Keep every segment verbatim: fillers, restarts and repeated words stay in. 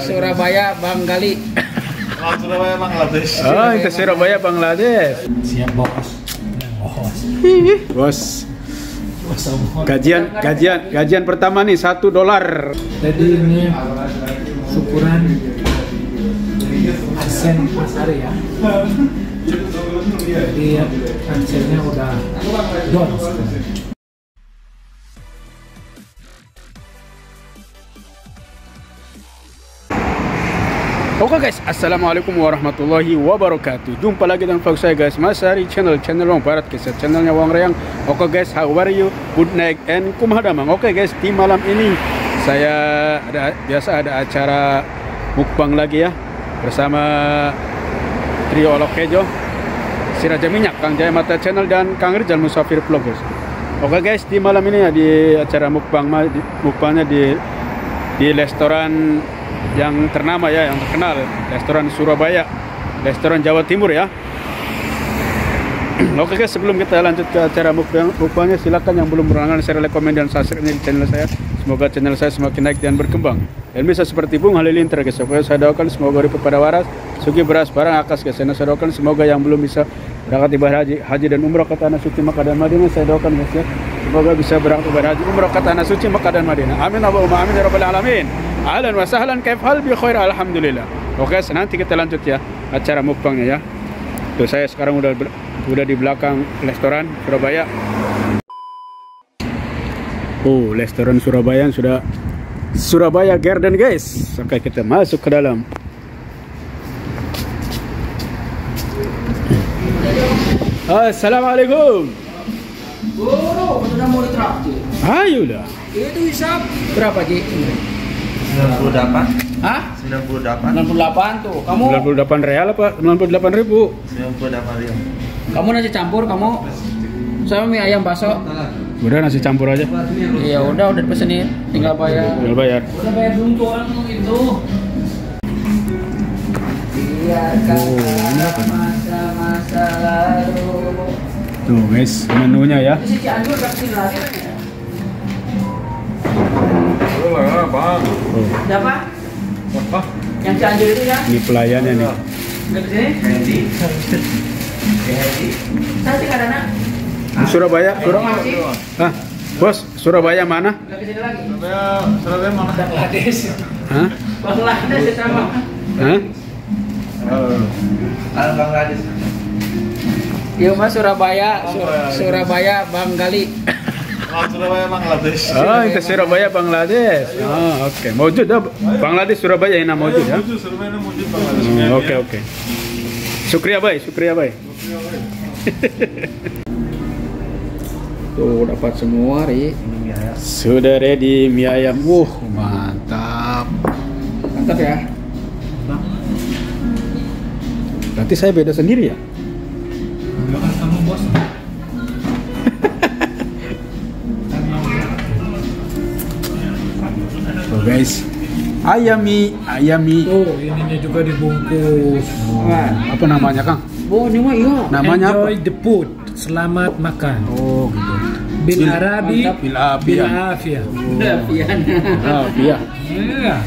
Surabaya, Banggali. Oh, Surabaya, Bangladesh. Oh, itu Surabaya, Bangladesh. Siap bos. Bos. Gajian, gajian, gajian pertama nih satu dolar. Jadi ini syukuran Adsen Pasar ya. Jadi Adsennya udah don. Oke guys, assalamualaikum warahmatullahi wabarakatuh. Jumpa lagi dengan vlog saya guys, Mas Hari channel channel Wang Barat guys, channelnya Wang Rayang. Oke guys, how are you? Good night and kumhadamang. Oke guys, di malam ini saya ada biasa ada acara mukbang lagi ya bersama trio Lokejo, Si Raja Minyak, Kang Jaya Mata Channel dan Kang Rizal Musafir Vlog guys. Oke guys, di malam ini ya di acara mukbang mukbangnya di di restoran yang ternama ya, yang terkenal, restoran Surabaya, restoran Jawa Timur ya. Oke guys, sebelum kita lanjut ke acara mukbang, mukbangnya silakan yang belum berlangganan share, like, komen dan subscribe di channel saya. Semoga channel saya semakin naik dan berkembang dan bisa seperti Bung Halilintar guys. Oke, saya doakan semoga hidup pada waras, sugi beras barang akas guys. Saya doakan semoga yang belum bisa berangkat ibadah haji, haji dan umrah ke tanah suci Makkah dan Madinah, saya doakan guys ya, semoga bisa berangkat ibadah haji umrah ke tanah suci Makkah dan Madinah. Amin Allahumma amin ya rabbal alamin. Ahlan wa sahlan, kaif hal bi khair, alhamdulillah. Oke, nanti kita lanjut ya acara mukbangnya ya. Tuh saya sekarang udah udah di belakang restoran Surabaya. Oh, restoran Surabaya sudah Surabaya Garden guys. Oke, kita masuk ke dalam. Assalamualaikum. Bro, sudah mau ditraktir. Ayo dah. Itu hisap berapa Ji? sembilan puluh delapan. Hah? sembilan puluh delapan. sembilan puluh delapan tuh. Kamu sembilan puluh delapan real apa? sembilan puluh delapan ribu. sembilan puluh delapan ribu. kamu nasi campur, kamu sama mie ayam bakso. Udah nasi campur aja. Iya, udah udah dipesenin, tinggal bayar. Tinggal bayar. Udah bayar belum tuh orang itu. Biarkan masa-masa lalu. Tuh guys, menunya ya. Si Cianjur udah kesini lagi kan ya? Oh, Bang. Oh, Siapa? Apa? Yang Cianjur itu ya? ini pelayannya nih. Udah kesini? Hendi. Hendi. Saya sih kadang-kadang Di Surabaya, Surabaya. Ah, bos, Surabaya mana? udah kesini lagi. Surabaya, Surabaya mana? Bangladesh. Hah? Bangladesh sama. Hah? Al Bangladesh. Iya mas, Surabaya, Sur- Surabaya, Banggali. Oh, Surabaya, Bangladesh. Oh, itu Surabaya Bangladesh. Oh, oke. Okay. Mawjud dah Bangladesh Surabaya ini mawjud ya. Mujud, Surabaya mujud Bangladesh. Oh, oke oke. Syukriya bay, syukriya bay. Tuh dapat semua ri. Sudah ready mie ayam. Wuh, mantap. Mantap ya. Berarti saya beda sendiri ya? Doakan kamu bos. Tuh guys, ayam mie, ayam mie. Tuh ininya juga dibungkus. Nah, Apa namanya Kang? oh ini mah iya. Namanya apa? Enjoy the food. Selamat makan. Oh gitu. Bil Bil- Arabi. mantap. Bil Bil Afiyah. Afiyah. Udah pian. Oh iya. Iya.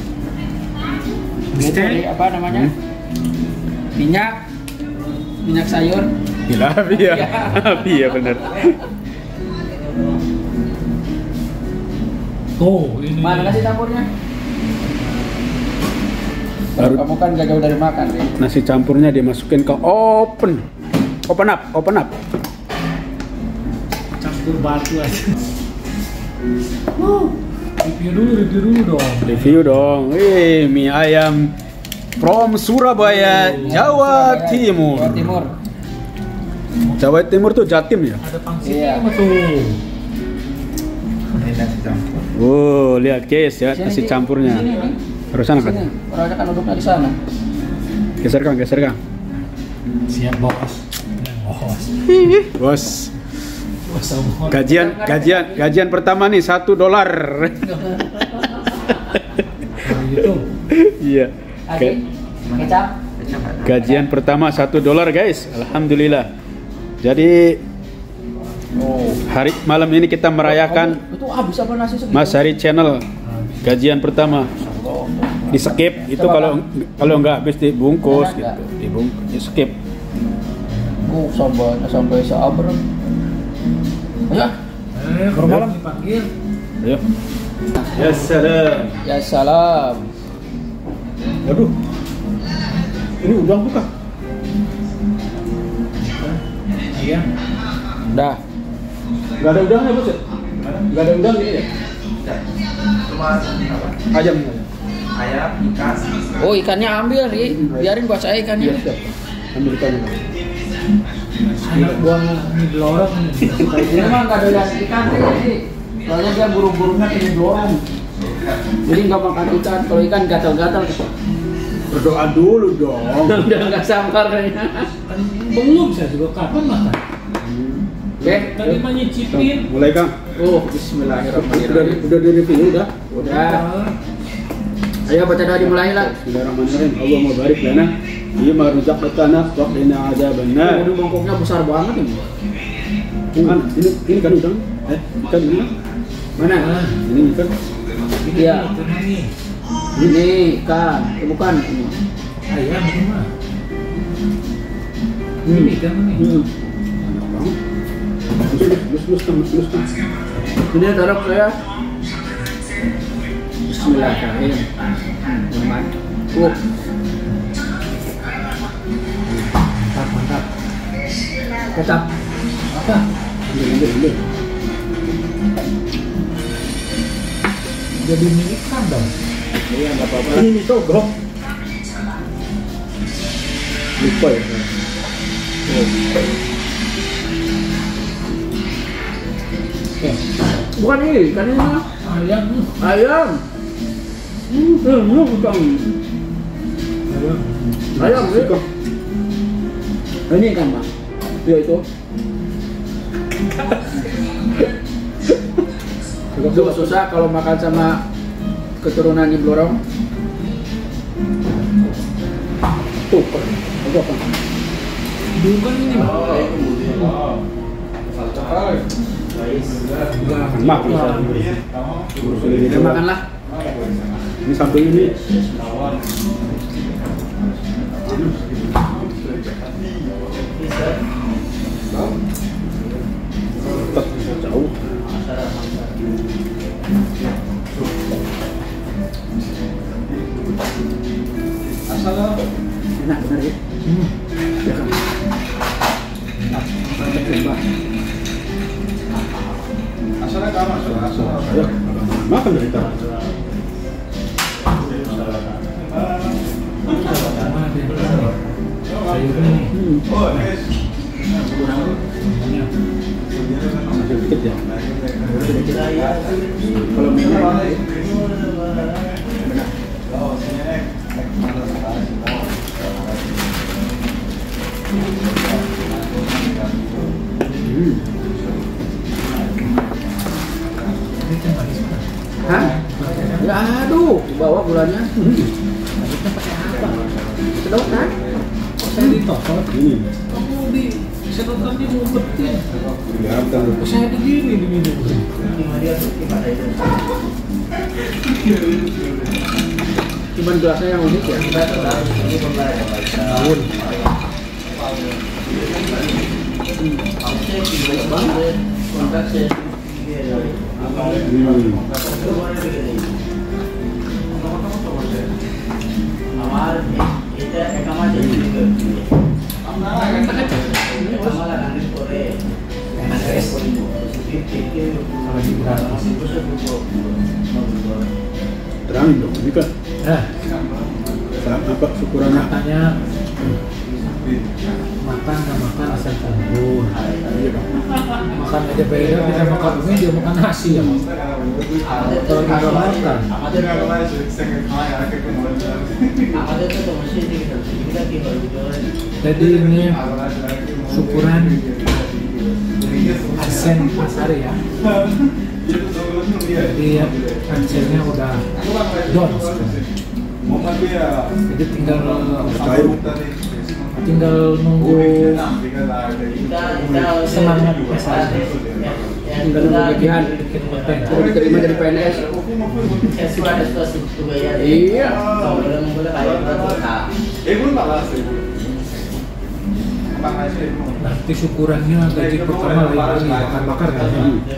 Itu ri, apa namanya? Hmm? Minyak, minyak sayur. Bil Afiyah. Iya benar. Tuh ini. Mana nasi campurnya? Baru Kamu kan gak jauh dari makan ri. nasi campurnya dimasukin ke open. Open up, open up. Campur batu aja. Review dulu, review dulu dong. Review dong. Wih, mie ayam from Surabaya, Jawa Timur. Jawa Timur. Jawa Timur tuh Jatim ya? Ada pangsitnya Iya. sama tuh. Ini nasi campur. Oh, lihat guys ya nasi Sini, campurnya. Sini, nih. Harus sana kan? Sini. Orangnya kan duduknya di sana. Geser Kang, geser Kang. Siap bos. Bos. Bos, Bos sama. gajian gajian gajian pertama nih satu dolar. Gitu. Iya. Lagi, Ga- kecap. Gajian pertama satu dolar guys. Alhamdulillah. Jadi Oh. hari malam ini kita merayakan Itu habis apa nasi segitu? Mas Hari Channel gajian pertama. Allah. di skip itu Coba, kalau kalau nggak habis dibungkus Enak gitu, dibungkus, di skip. Oh, sampai sampai sabar. Ya, Eh, Bermalam. dipanggil. Ayo. Ya salam. ya salam. Waduh. Ini udang bukan? Iya. Dah. Nggak ada udangnya bos ya? Nggak ada udang ini ya? Cuma apa? Ayam. Ayam, ikan. Oh, ikannya ambil, Ri. Biarin buat saya ikannya. Iya siap. Ambil ikannya. Anak buah ini belorong nih. Ini mah nggak doyan ikan, Ri. Soalnya dia buru-burunya ini dorong. Jadi nggak makan ikan. Kalau ikan gatal-gatal. Berdoa dulu dong. Udah nggak sabar kayaknya. Kan belum saya juga kapan makan. Oke. Tadi mah nyicipin. Mulai Kang. Oh, Udah Bismillahirrahmanirrahim. udah di review udah. Udah. Ayo baca doa dimulai lah. Bismillahirrahmanirrahim. Allahumma barik lana bima razaqtana wa qina adzabannar. Ini mangkoknya besar banget ini. Kan ini ini kan udang. Eh, ikan ini. Mana? Ini ikan. Iya. Ikan ini. Ini ikan. Eh, bukan ini. Ayam ini mah. Hmm. Ini ikan ini. Hmm. Enak banget. Lus lus lus Kang, lus lus Kang. Ini taruh saya. Bismillahirrahmanirrahim. Teman. Uh, Mantap, mantap. kecap. Apa? Ambil ambil ambil. Jadi mie ikan dong. Iya, enggak apa-apa. Ini mie togok. Lupa ya. Oke. Bukan ini, ikan ini mah Ayam. ayam. Hmm, ini bukan. Ayam. Ayam ini. Ini ikan mah. Ya itu. Itu susah kalau makan sama keturunan di Blorong. Tuh, apa apa? Bukan ini mah. Makan Ya, makanlah. Ini sampai ini. Tetap jauh. Enak benar ya. Hmm. Ya kan. Mantap coba. Asalnya kamu, asalnya. Ayo, makan dari tadi. Mana ada yang ini? Sayurnya nih. Hmm. Oh, guys. Semuanya. Masih dikit ya. Kalau minyak Hmm. Ini kan manis banget. hah? Ya aduh, bawa gulanya. Manisnya pakai apa? Sedot kan? Saya ditokot. Ini. Kamu di sedotannya mau betin. Kelihatan. Saya begini diminum. Cuman gelasnya yang unik ya. Daun. Hmm. Kalau di gratis. Terangin dong, ini kan Eh, apa syukurannya? katanya makan nggak makan asal kumpul. Iya Bang. Makan aja beda, kita makan ini dia makan nasi ya. Kalau nggak makan, jadi ini syukuran Adsen Asari ya. Jadi Adsennya udah down sekarang. Jadi tinggal tinggal nunggu semangatnya saja. Enggak ada bagian. Udah diterima jadi P N S. Iya. Nanti syukurannya gaji pertama lagi bakar-bakar kan?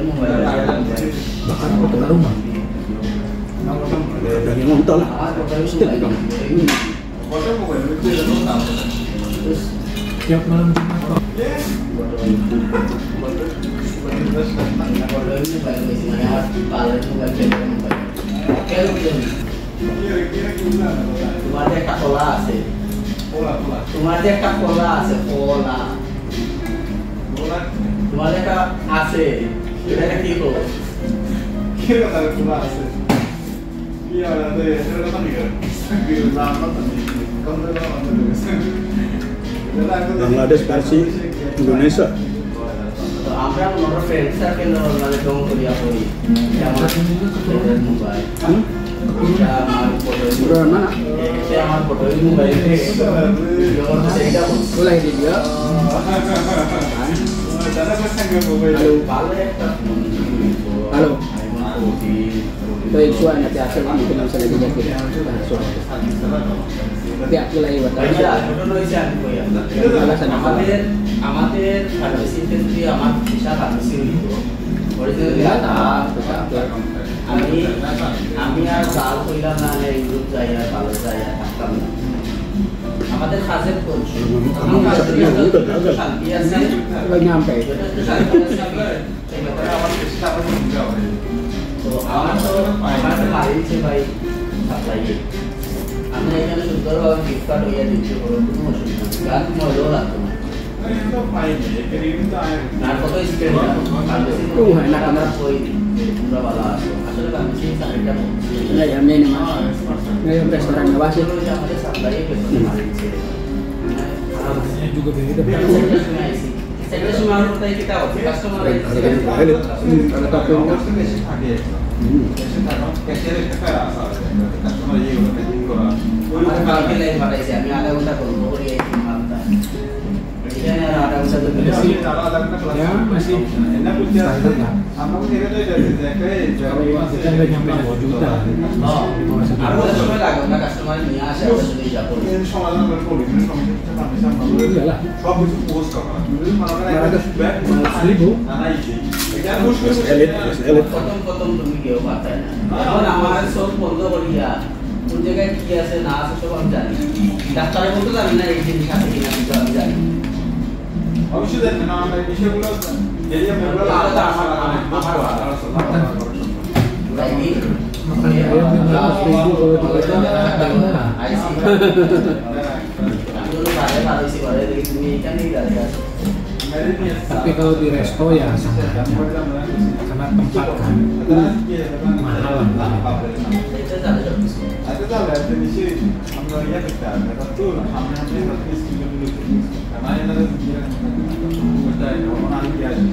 Bakar apa tukar rumah? Dari nonton lah. Setiap dong. Tiap malam Jumat. তোমার একটা খোলা আছে তোমার যে একটা খোলা আছে খোলা তোমার একটা আছে এটা কি করো Bangladesh versi Indonesia. আমরা মনে ফ্রেন্ড সার্কেল মানে দম করিয়া করি আমার মোবাইল এটা আমার ফটো Udah mana? এটা আমার ফটো মোবাইল সেইটা Boleh di dia. ভালো একটা Halo. Itu isu nanti hasil mungkin bisa lagi jadi. Tapi aku lagi buat aja. আমাদের আমাদের ফার্মেসিতে যদি আমার ভিসা ফার্মেসি হইতো অরিজিনাল আমি আমি আর কাল কইলাম না ইউরোপ যাই আর ভালো যাই আর থাকতাম না আমাদের কাজের কোচ শান্তি আছে Lagi nyampe. তো আমার তো আমার তো বাড়িতে ভাই সাপ্লাই আমরা এখানে সুন্দরভাবে ফ্লিপকার্ট হইয়া দিচ্ছি কোনো অসুবিধা নেই গান মজাও লাগতো না আর কত স্প্রেড Uh, enak banget. তোমরা ভালো আছো আসলে বাংলাদেশি সাইডটা Nah, ya ini mas. Ini restoran bawah sih. আমাদের সাপ্লাই পেছনে মারিছে Harganya juga beda. সেটা সময় আমরা তাই কিটা হচ্ছে কাস্টমার Kalau topeng আমার কালকে লাইন পাঠাইছি আমি আধা ঘন্টা করবো করে এই মালটা এখানে আর আধা ঘন্টা তো বেশি Ya masih standar lah. Kita nggak nyampe dua juta. আর ওটা সময় লাগে না কাস্টমার নিয়ে আসে ওটা শুনে যা করবে Iyalah. Seribu. Elit, elit. প্রথম প্রথম তুমি কেউ পাঠায় না এখন আমার সব বন্ধ করিয়া কোন জায়গায় কি আছে না আছে সব আমি জানি ডাক্তারের বলতে জানি না এই জিনিস আছে কিনা কিন্তু আমি জানি অবশ্যই দেখেন না আমরা বিষয়গুলো এরিয়া মেম্বার আলাদা আমার আমার lagi Makan ayam lima ratus ribu kalau tiga jam ada mana? dulu pada kalau isi pada dari sini kan tidak ada Tapi kalau di resto ya sama aja. Karena tempat kan mahal lah. itu tak ada আচ্ছা তাহলে একটা বিষয় আমরা ইয়া করতে হবে তো সামনে সামনে সবকিছু স্কিল গুলো কারণ এটা করতে হয় ওনা আমি দিয়ে আসি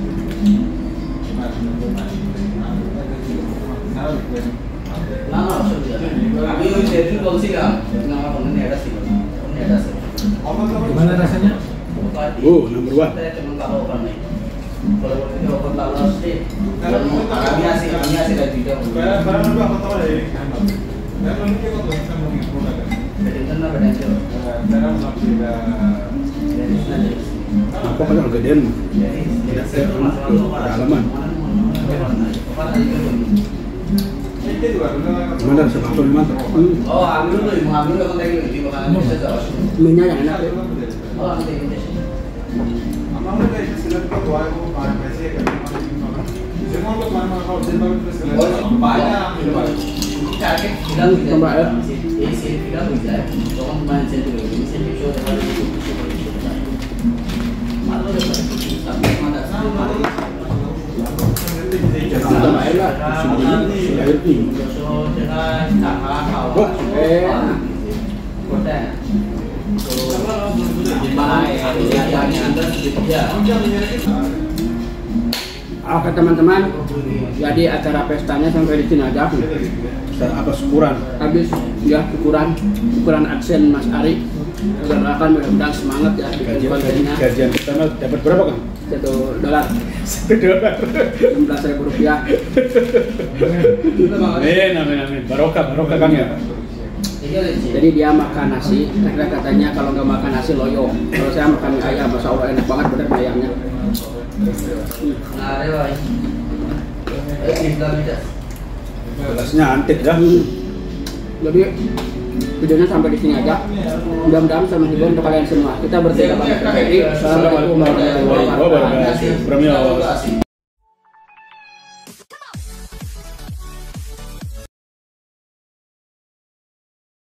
না না অসুবিধা নেই আমি ওই সেদিন বলছিলাম আমার ফোনে নেট আছে নেট আছে Gimana rasanya? Oh, number one. তেমন ভালো অফার নেই পরবর্তীতে অফার ভালো আসছে আমি আসি আমি আসি লাইক ভিডিও বারবার কথা বলে এখন কি কত সামনে প্রোডাক্ট বেটেন না বেটেন তারা আমরা Apa kan harga den? Halaman. Mana sama apa mantap? Oh, আমি তো আমি এখন থেকে নিতে পারলাম না যাওয়া Minyak yang enak. ও আমি দেখি আমরা এই সিলেক্ট করতে হয় ও পার পেছে যেমন তো মানে আমরা যেভাবে সিলেক্ট করব বাইরে আমি টার্গেট ফিলাল হয়ে যায় এই সেল ফিলাল হয়ে যায় তখন মানে সেল হয়ে যায় সেল শো দেওয়া মাত্র আপনি মানে Kita main lah. Air tinggi. শো যেটা টাকা খাওয়া Eh, কোটা তো বাই yang anda dia oke teman-teman. Jadi acara pestanya sampai di sini aja. Apa syukuran? Habis ya syukuran, syukuran aksen Mas Ari. Doakan mudah-mudahan semangat ya di Gajian, kontennya. gajian pertama dapat berapa kan? satu dolar, Satu dolar. enam belas ribu rupiah. Amin, amin, amin. Barokah, barokah Kang ya. Jadi dia makan nasi, karena katanya kalau nggak makan nasi loyo. Kalau saya makan mie ayam, masya Allah enak banget bener mie ayamnya. Nah, ada boy. Eh, kita bisa. Gelasnya antik dah. Jadi videonya sampai di sini aja. Mudah-mudahan sama hibur untuk kalian semua. Kita bertiga banget. Jadi, assalamualaikum warahmatullahi wabarakatuh. Wabarakatuh. Premio.